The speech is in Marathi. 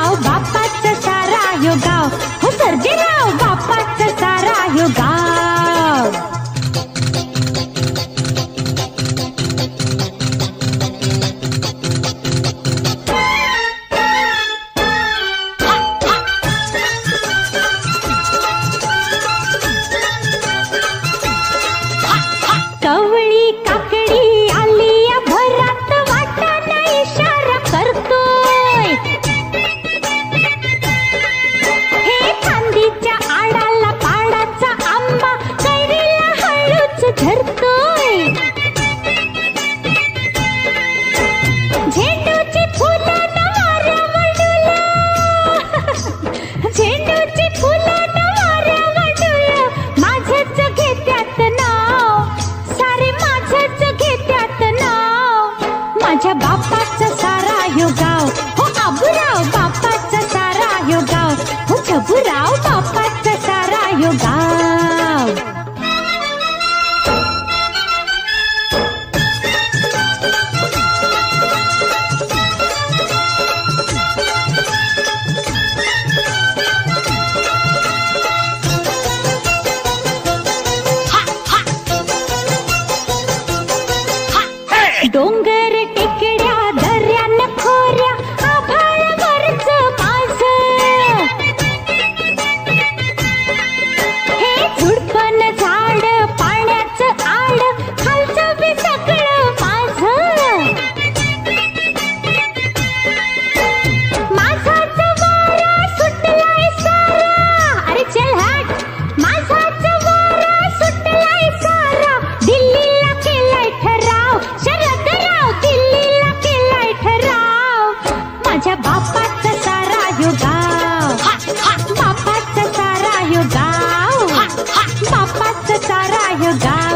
सर्जेराव बापाचा सारा ह्यो गाव, हो सर्जेराव बापाचा सारा ह्यो गाव. कवळी काकडी आली या भरात, वाटाणा इशारा करतोय. हे फांदीच्या आडाला पाडाचा आंबा, कैरीला हळूच धरतोय. झेंडूची फुलं वाऱ्यावर डुलं, झेंडूची फुलं वाऱ्यावर डुलं, माझंच घेत्यात नाव, सारे माझंच घेत्यात नाव. माझ्या बापाचा सारा ह्यो गाव, हो आबूराव बापाचा सारा ह्यो गाव, हो छबूराव बापाचा सारा ह्यो गाव. डोंगर टेकड्या दऱ्यान खोऱ्या, आभाळावरच माझं हे झुडपण झाड, पाण्याचं आड, खालचं बी सगळं माझं. माझाच वारा सुटलाय सारा, अरे चल हट. माझाच वारा सुटलाय सारा, दिल्लीला केलाय ठराव, शरदराव दिल्लीला केलाय ठराव. माझ्या बापाचा सारा ह्यो गाव, बापाचा सारा ह्यो गाव, बापाचा सारा ह्यो गाव.